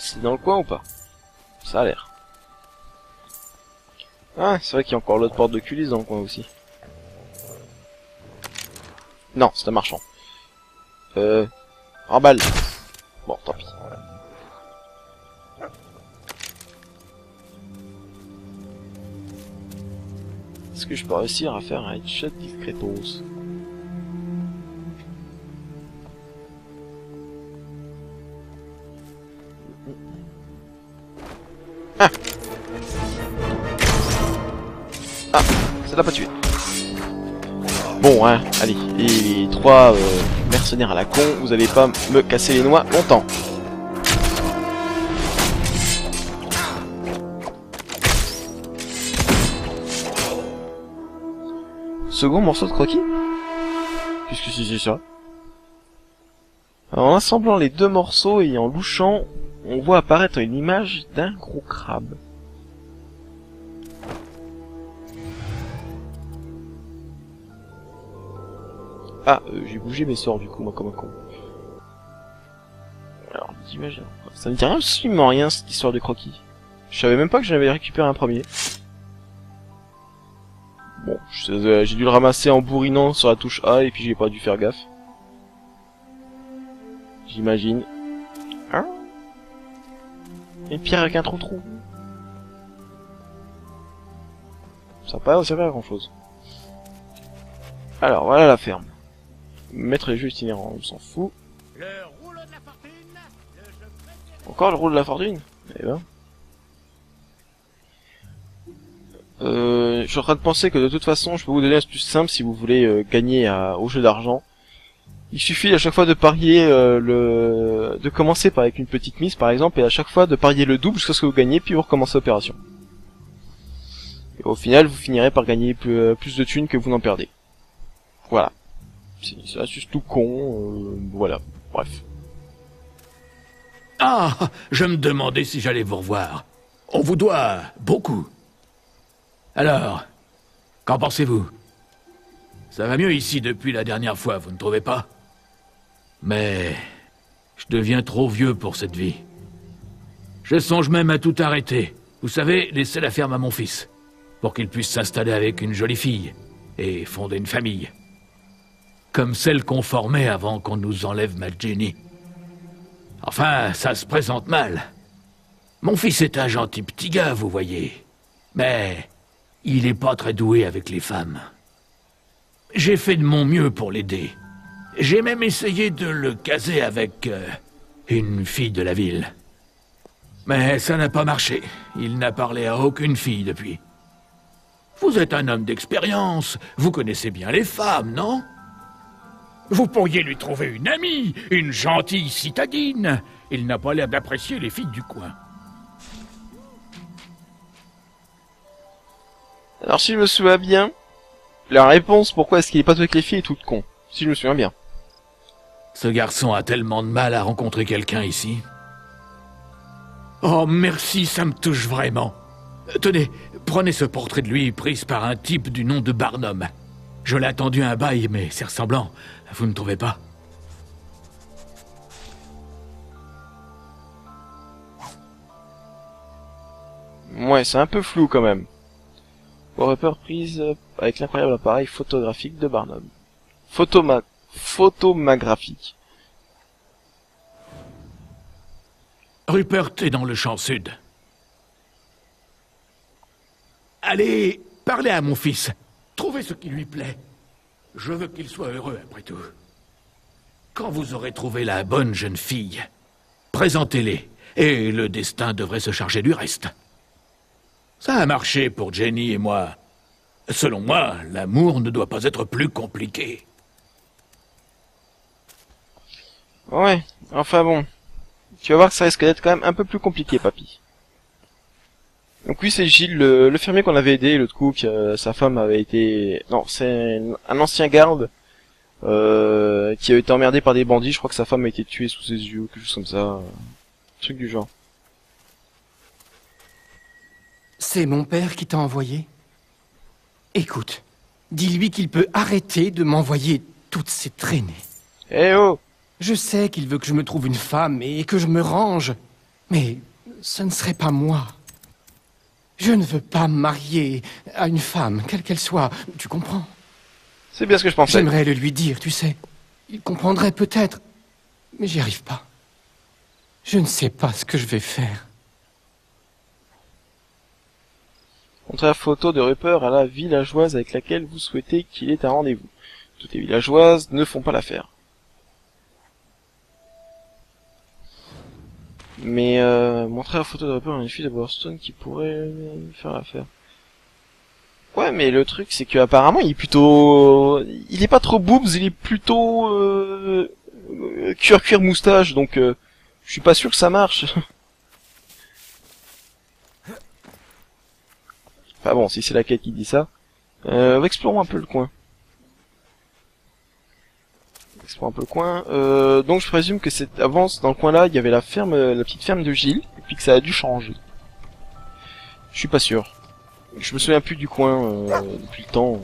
c'est dans le coin ou pas? Ça a l'air. Ah, c'est vrai qu'il y a encore l'autre porte de culisse dans le coin aussi. Non, c'est un marchand. Emballe. Bon, tant pis. Est-ce que je peux réussir à faire un headshot discretos? Ah! Ah! Ça l'a pas tué. Bon, hein, allez, les trois mercenaires à la con, vous allez pas me casser les noix longtemps. Second morceau de croquis? Qu'est-ce que c'est ça? Alors, en assemblant les deux morceaux et en louchant, on voit apparaître une image d'un gros crabe. Ah, j'ai bougé mes sorts du coup, moi, comme un con. Alors, l'image... Ça me dit absolument rien, cette histoire de croquis. Je savais même pas que j'avais récupéré un premier. Bon, j'ai dû le ramasser en bourrinant sur la touche A et puis j'ai pas dû faire gaffe. J'imagine. Hein? Une pierre avec un trou-trou. Ça n'a pas servi à grand chose. Alors, voilà la ferme. Mettre les jeux itinérants, on s'en fout. Encore le rouleau de la fortune? Eh ben. Je suis en train de penser que de toute façon, je peux vous donner un astuce simple si vous voulez gagner au jeu d'argent. Il suffit à chaque fois de parier de commencer avec une petite mise par exemple, et à chaque fois de parier le double jusqu'à ce que vous gagnez, puis vous recommencez l'opération. Et au final, vous finirez par gagner plus de thunes que vous n'en perdez. Voilà. C'est juste tout con, voilà. Bref. Ah, je me demandais si j'allais vous revoir. On vous doit beaucoup. Alors, qu'en pensez-vous? Ça va mieux ici depuis la dernière fois, vous ne trouvez pas? Mais je deviens trop vieux pour cette vie. Je songe même à tout arrêter. Vous savez, laisser la ferme à mon fils, pour qu'il puisse s'installer avec une jolie fille et fonder une famille. Comme celle qu'on formait avant qu'on nous enlève ma Jenny. Enfin, ça se présente mal. Mon fils est un gentil petit gars, vous voyez. Mais il est pas très doué avec les femmes. J'ai fait de mon mieux pour l'aider. J'ai même essayé de le caser avec une fille de la ville. Mais ça n'a pas marché. Il n'a parlé à aucune fille depuis. Vous êtes un homme d'expérience. Vous connaissez bien les femmes, non? Vous pourriez lui trouver une amie, une gentille citadine. Il n'a pas l'air d'apprécier les filles du coin. Alors si je me souviens bien, la réponse pourquoi est-ce qu'il est pas avec les filles est toute con. Si je me souviens bien. Ce garçon a tellement de mal à rencontrer quelqu'un ici. Oh, merci, ça me touche vraiment. Tenez, prenez ce portrait de lui pris par un type du nom de Barnum. Je l'ai attendu un bail, mais c'est ressemblant. Vous ne trouvez pas? Ouais, c'est un peu flou quand même. Wallpaper prise avec l'incroyable appareil photographique de Barnum. Photomagraphique. Rupert est dans le champ sud. Allez, parlez à mon fils. Trouvez ce qui lui plaît. Je veux qu'il soit heureux, après tout. Quand vous aurez trouvé la bonne jeune fille, présentez-les, et le destin devrait se charger du reste. Ça a marché pour Jenny et moi. Selon moi, l'amour ne doit pas être plus compliqué. Ouais, enfin bon. Tu vas voir que ça risque d'être quand même un peu plus compliqué, papy. Donc oui, c'est Gilles, le fermier qu'on avait aidé, l'autre coup, sa femme avait été... Non, c'est un ancien garde qui a été emmerdé par des bandits. Je crois que sa femme a été tuée sous ses yeux, quelque chose comme ça. Truc du genre. C'est mon père qui t'a envoyé? Écoute, dis-lui qu'il peut arrêter de m'envoyer toutes ces traînées. Eh oh! Je sais qu'il veut que je me trouve une femme et que je me range. Mais ce ne serait pas moi. Je ne veux pas me marier à une femme, quelle qu'elle soit, tu comprends? C'est bien ce que je pensais. J'aimerais le lui dire, tu sais. Il comprendrait peut-être, mais j'y arrive pas. Je ne sais pas ce que je vais faire. Montrez la photo de Rupert à la villageoise avec laquelle vous souhaitez qu'il ait un rendez-vous. Toutes les villageoises ne font pas l'affaire. Mais montrer la photo de Rupert à une fille de Boston qui pourrait faire l'affaire. Ouais, mais le truc c'est que apparemment il est plutôt, il est pas trop boobs, il est plutôt cuir moustache, donc je suis pas sûr que ça marche. Enfin bon, si c'est la quête qui dit ça, explorons un peu le coin. Explorons un peu le coin. Donc je présume que c'est avant dans le coin là, il y avait la ferme, la petite ferme de Gilles, et puis que ça a dû changer. Je suis pas sûr. Je me souviens plus du coin depuis le temps.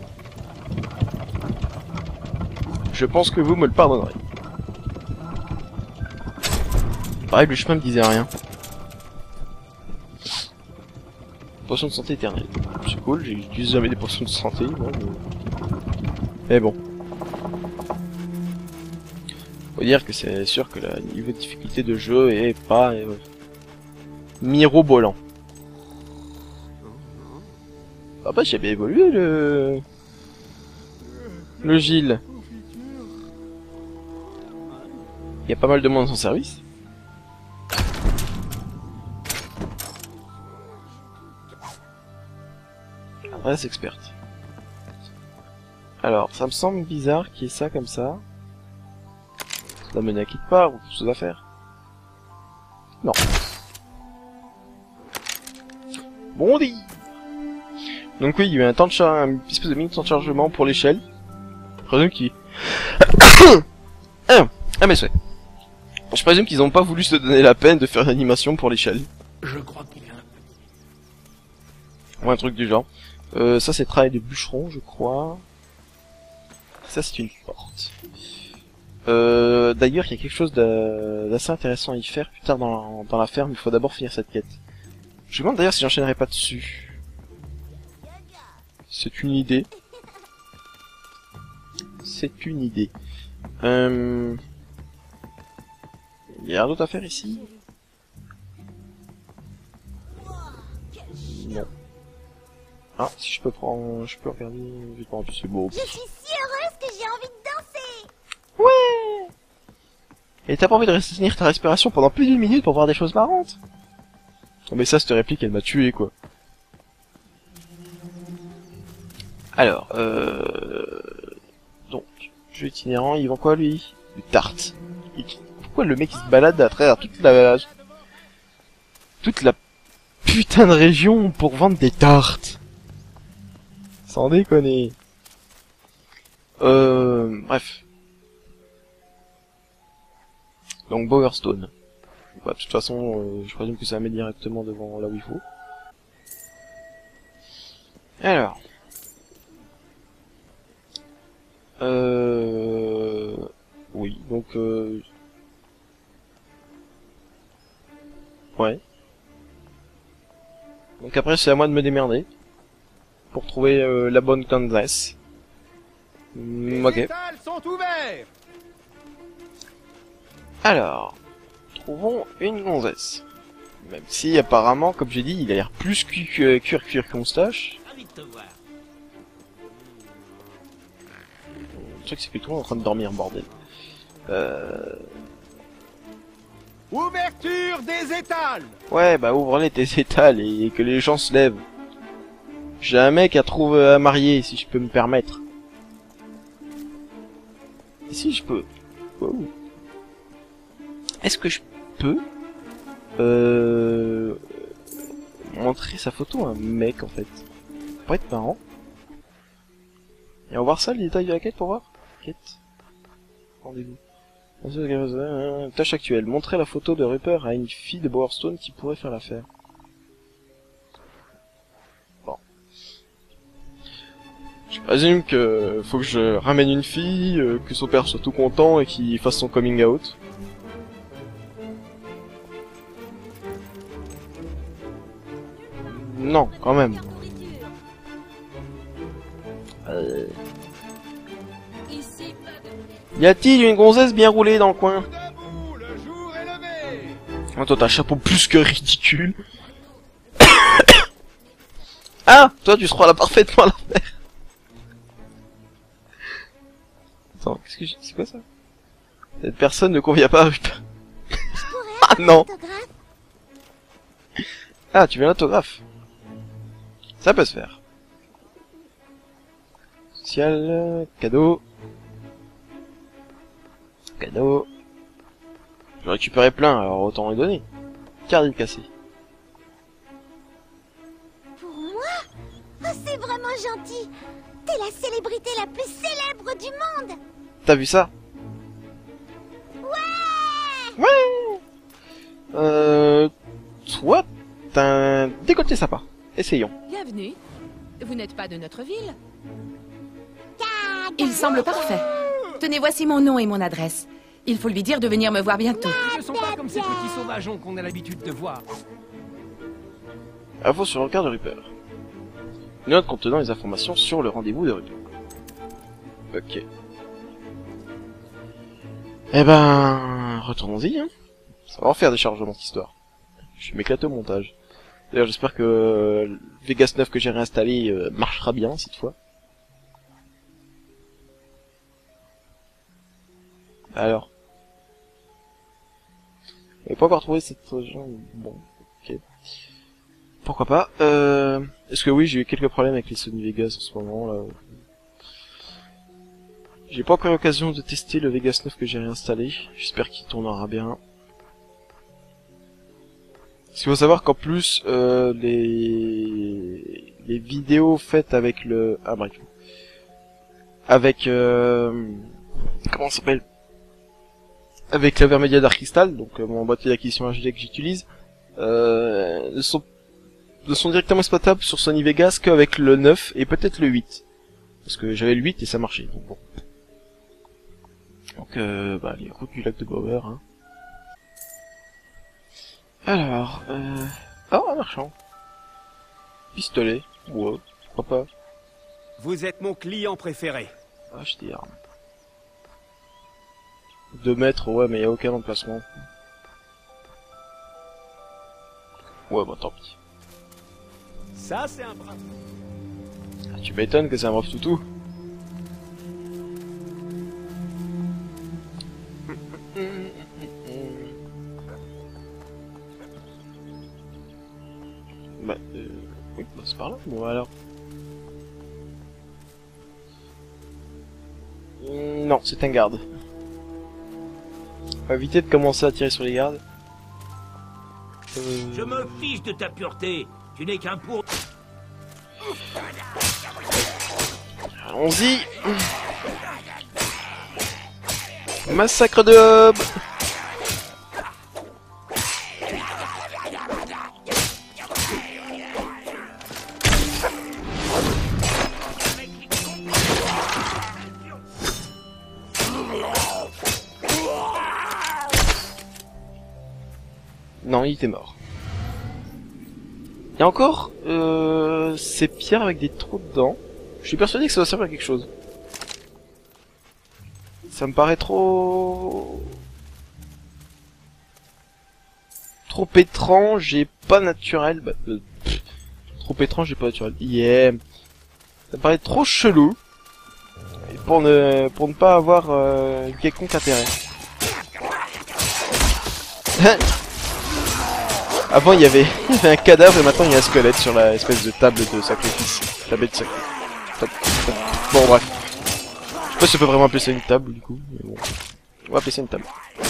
Je pense que vous me le pardonnerez. Pareil, le chemin me disait rien. Potion de santé éternelle. C'est cool, j'utilise jamais des potions de santé, moi, mais bon. Faut dire que c'est sûr que le niveau de difficulté de jeu est pas mirobolant. Ah bah j'ai bien évolué le Gilles. Il y a pas mal de monde dans son service. Adresse experte. Alors, ça me semble bizarre qu'il y ait ça comme ça. Ça doit mener à quelque part ou quelque chose à faire. Non. Bon dit. Donc oui, il y a eu un temps de une espèce de mini temps de chargement pour l'échelle. Je présume qu'ils... ah mais c'est. Je présume qu'ils n'ont pas voulu se donner la peine de faire une animation pour l'échelle. Je crois qu'il y a Ou un truc du genre. Ça c'est travail de bûcheron, je crois. Ça c'est une porte. D'ailleurs, il y a quelque chose d'assez intéressant à y faire plus tard dans la ferme. Il faut d'abord finir cette quête. Je me demande d'ailleurs si j'enchaînerai pas dessus. C'est une idée. C'est une idée. Il y a rien d'autre à faire ici? Non. Ah, si je peux prendre... Je peux regarder... Je vais prendre c'est beau. Je suis si heureuse que j'ai envie de danser. Ouais. Et t'as pas envie de retenir ta respiration pendant plus d'une minute pour voir des choses marrantes? Oh mais ça, cette réplique, elle m'a tué, quoi. Alors, donc, jeu itinérant, il vend quoi, lui? Du tarte. Pourquoi le mec, il se balade à travers toute la putain de région pour vendre des tartes? Sans déconner. Bref. Donc Bowerstone. Bah, de toute façon, je présume que ça met directement devant là où il faut. Alors. Oui, donc ouais. Donc après c'est à moi de me démerder pour trouver la bonne gonzesse. Ok. Les étals sont ouverts. Alors, trouvons une gonzesse. Même si apparemment, comme j'ai dit, il a l'air plus cuir que moustache. Ravi de te voir. Le truc c'est que tout le monde est en train de dormir, bordel. Ouverture des étals. Ouais, bah ouvre-les tes étals et que les gens se lèvent. J'ai un mec à trouver à marier, si je peux me permettre. Et si je peux. Wow. Est-ce que je peux montrer sa photo à un mec en fait? Ça pourrait être marrant. Et on va voir ça, les détails de la quête pour voir. Quête. Rendez-vous. Tâche actuelle. Montrer la photo de Rupert à une fille de Bowerstone qui pourrait faire l'affaire. Bon. Je présume que faut que je ramène une fille, que son père soit tout content et qu'il fasse son coming out. Non, quand même. Leur nourriture. Ici, pas de... Y a-t-il une gonzesse bien roulée dans le coin? Debout, le jour est levé. Oh, toi, t'as un chapeau plus que ridicule. Ah, toi, tu seras là parfaitement à l'envers. Attends, qu'est-ce que j'ai... C'est quoi ça? Cette personne ne convient pas à Rupert. Ah non. Autographe. Ah, tu veux l'autographe? Ça peut se faire. Social, cadeau. Cadeau. Je récupérais plein, alors autant les donner. Carte cassée. Pour moi? Oh, c'est vraiment gentil. T'es la célébrité la plus célèbre du monde. T'as vu ça? Ouais. Ouais. Toi, t'as un décolleté sympa. Essayons. Bienvenue. Vous n'êtes pas de notre ville? Cadeau. Il semble parfait. Tenez, voici mon nom et mon adresse. Il faut lui dire de venir me voir bientôt. Ils ne sont pas comme ces petits sauvageons qu'on a l'habitude de voir. Info sur le regard de Rupert. Une note contenant les informations sur le rendez-vous de Rupert. Ok. Eh ben, retournons-y, hein. Ça va en faire des chargements cette histoire. Je vais m'éclater au montage. D'ailleurs, j'espère que le Vegas 9 que j'ai réinstallé marchera bien cette fois. Alors. J'ai pas encore trouvé cette région. Bon, ok. Pourquoi pas. Est-ce que oui, j'ai eu quelques problèmes avec les Sony Vegas en ce moment là. J'ai pas encore eu l'occasion de tester le Vegas 9 que j'ai réinstallé. J'espère qu'il tournera bien. Il faut savoir qu'en plus, les vidéos faites avec le... Ah bref. Avec... Comment ça s'appelle? Avec l'Avermedia Dark Crystal, donc mon boîtier d'acquisition HD que j'utilise, ne sont directement exploitables sur Sony Vegas qu'avec le 9 et peut-être le 8. Parce que j'avais le 8 et ça marchait, donc bon. Donc, bah, les routes du lac de Bower, hein. Alors, oh, un marchand. Pistolet. Ouais, pourquoi pas. Vous êtes mon client préféré. Acheter arme. 2 mètres, ouais, mais y a aucun emplacement. Ouais, bah tant pis. Ça, c'est un brave. Ah, tu m'étonnes que c'est un brave toutou. Bah, oui, bah c'est par là. Bon, alors. Non, c'est un garde. On va éviter de commencer à tirer sur les gardes. Je me fiche de ta pureté. Tu n'es qu'un pour... Allons-y. Massacre de hobs. Non, il était mort. Et encore, ces pierres avec des trous dedans. Je suis persuadé que ça va servir à quelque chose. Ça me paraît trop étrange et pas naturel. Bah, trop étrange et pas naturel. Yeah. Ça me paraît trop chelou. Et pour ne pas avoir quelconque intérêt. Avant il y avait un cadavre et maintenant il y a un squelette sur la espèce de table de sacrifice. Table de sacrifice. Bon bref. Je sais pas si on peut vraiment appeler ça une table du coup. Mais bon. On va appeler ça une table.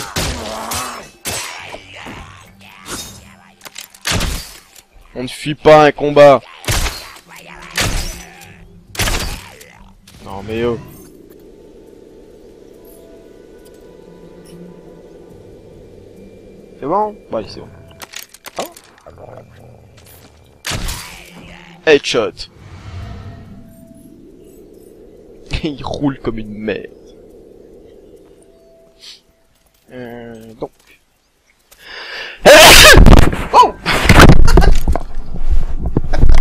On ne fuit pas un combat. Non mais oh. C'est bon? Bon allez c'est bon. Oh. Headshot. Il roule comme une merde. Donc. Oh.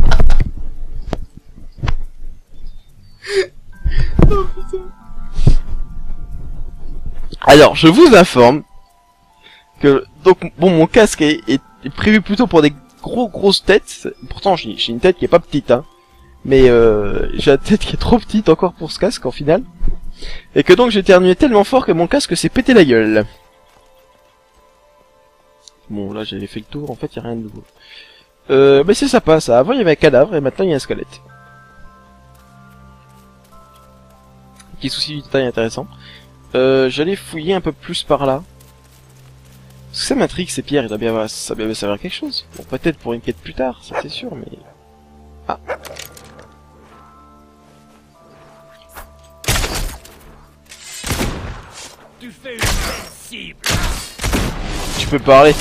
Alors, je vous informe que donc bon, mon casque est prévu plutôt pour des grosses têtes. Pourtant, j'ai une tête qui est pas petite, hein. Mais j'ai la tête qui est trop petite encore pour ce casque en final. Et que donc j'ai éternué tellement fort que mon casque s'est pété la gueule. Bon, là j'avais fait le tour, en fait y a rien de nouveau. Mais c'est sympa ça, avant il y avait un cadavre et maintenant il y a un squelette. Petit souci du détail intéressant. J'allais fouiller un peu plus par là. Parce que ça m'intrigue ces pierres, ça doit bien servir à quelque chose. Bon, peut-être pour une quête plus tard, ça c'est sûr, mais... Ah. Tu fais une belle cible. Tu peux parler.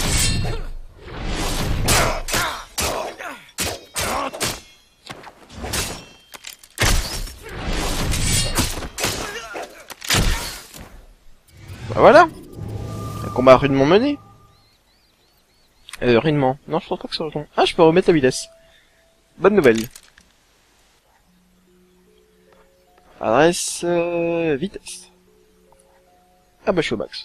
Bah voilà. Un combat rudement mené. Rudement. Non, je pense pas que c'est rudement. Ah, je peux remettre la vitesse. Bonne nouvelle. Adresse... vitesse. Ah bah je suis au max.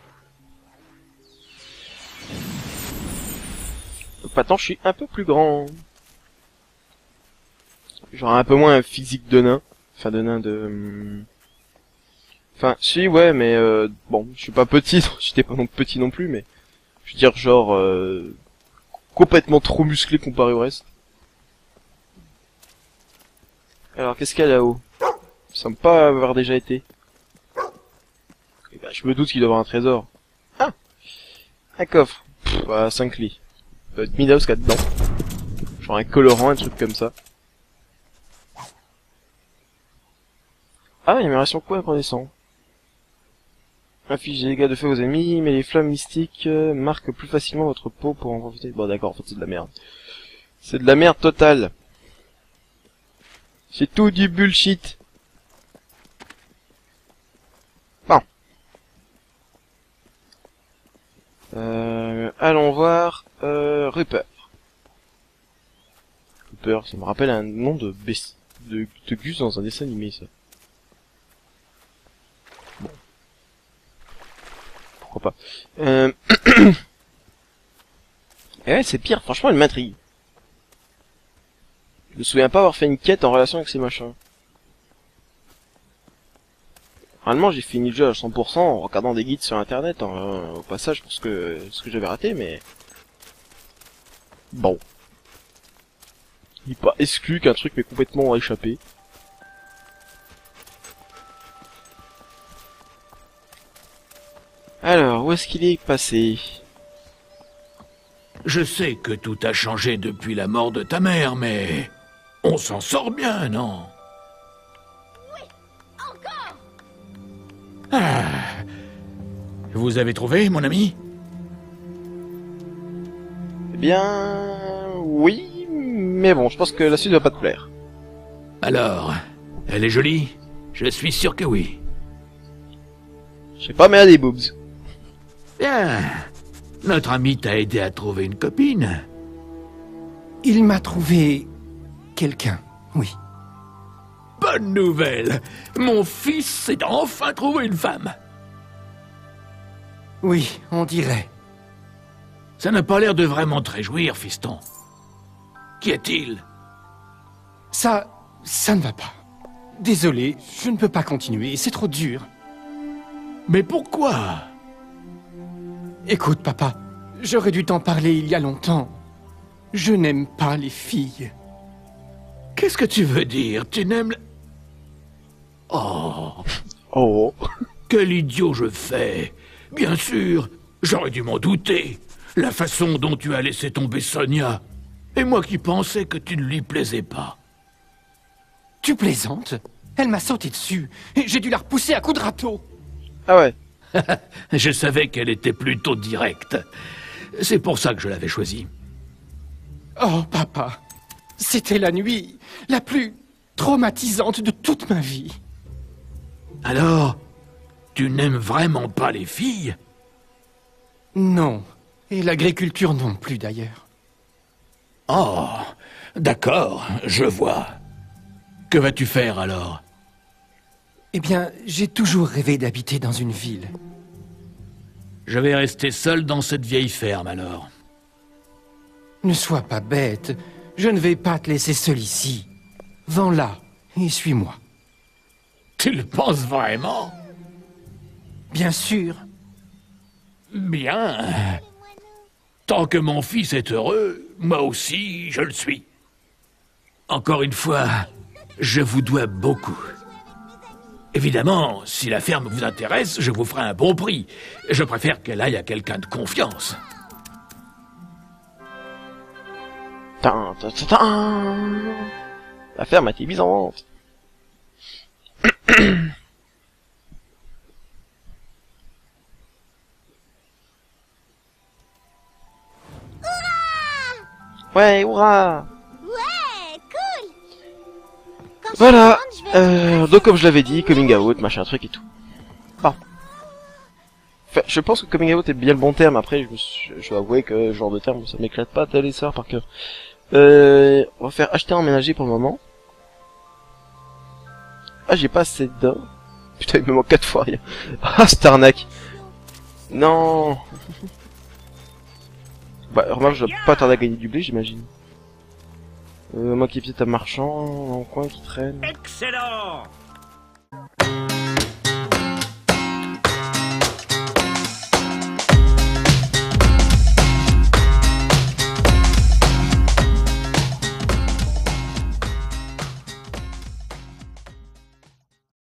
Donc maintenant je suis un peu plus grand. J'aurai un peu moins un physique de nain. Enfin de nain de... Enfin si ouais mais bon je suis pas petit, j'étais pas non petit non plus mais... Je veux dire genre... complètement trop musclé comparé au reste. Alors qu'est-ce qu'il y a là-haut? Ça me semble pas avoir déjà été. Et bah, je me doute qu'il doit y avoir un trésor. Ah, un coffre. Bah, 5 lits. Il doit être Midaos qu'il y a dedans. Genre un colorant, un truc comme ça. Ah, amélioration quoi incandescent. Inflige des dégâts de feu aux ennemis, mais les flammes mystiques marquent plus facilement votre peau pour en profiter. Bon d'accord, en fait c'est de la merde. C'est de la merde totale. C'est tout du bullshit. Bon. Allons voir Rupert. Rupert, ça me rappelle un nom de gus dans un dessin animé, ça. Bon. Pourquoi pas. Et ouais, c'est pire, franchement, elle m'intrigue. Je me souviens pas avoir fait une quête en relation avec ces machins. Normalement, j'ai fini le jeu à 100% en regardant des guides sur internet, au passage, pour ce que j'avais raté, mais... Bon. Il n'est pas exclu qu'un truc m'ait complètement échappé. Alors, où est-ce qu'il est passé? Je sais que tout a changé depuis la mort de ta mère, mais... On s'en sort bien, non? Encore! Ah. Vous avez trouvé, mon ami? Eh bien... Oui, mais bon, je pense que la suite va pas te plaire. Alors, elle est jolie? Je suis sûr que oui. Je sais pas, mais elle a des boobs. Bien. Notre ami t'a aidé à trouver une copine. Il m'a trouvé... quelqu'un, oui. Bonne nouvelle. Mon fils s'est enfin trouvé une femme. Oui, on dirait. Ça n'a pas l'air de vraiment te réjouir, fiston. Qu'y a-t-il? Ça ne va pas. Désolé, je ne peux pas continuer, c'est trop dur. Mais pourquoi? Écoute, papa, j'aurais dû t'en parler il y a longtemps. Je n'aime pas les filles. Qu'est-ce que tu veux dire? Tu n'aimes... Oh, Oh. quel idiot je fais. Bien sûr, j'aurais dû m'en douter. La façon dont tu as laissé tomber Sonia. Et moi qui pensais que tu ne lui plaisais pas. Tu plaisantes? Elle m'a sauté dessus, et j'ai dû la repousser à coups de râteau. Ah ouais. Je savais qu'elle était plutôt directe. C'est pour ça que je l'avais choisie. Oh, papa, c'était la nuit la plus traumatisante de toute ma vie. Alors, tu n'aimes vraiment pas les filles? Non, et l'agriculture non plus d'ailleurs. Oh, d'accord, je vois. Que vas-tu faire alors? Eh bien, j'ai toujours rêvé d'habiter dans une ville. Je vais rester seul dans cette vieille ferme, alors. Ne sois pas bête. Je ne vais pas te laisser seul ici. Vends-la et suis-moi. Tu le penses vraiment? Bien sûr. Bien. Tant que mon fils est heureux, moi aussi, je le suis. Encore une fois, je vous dois beaucoup. Évidemment, si la ferme vous intéresse, je vous ferai un bon prix. Je préfère qu'elle aille à quelqu'un de confiance. Tin, tin, tin, tin. La ferme a été mise en vente. Ouais, hurrah! Ouais, cool. Quand je Voilà, serai grande, je vais donc comme je l'avais dit, coming out, machin truc et tout. Bon. Enfin, je pense que coming out est bien le bon terme, après je dois avouer que ce genre de terme, ça m'éclate pas tel et ça par cœur. On va faire acheter emménager pour le moment. Ah, j'ai pas assez d'or. Putain, il me manque 4 fois rien. Ah, cette arnaque. Non. Bah, remarque, je dois pas tarder à gagner du blé, j'imagine. Moi qui est peut-être un marchand, en coin qui traîne. Excellent.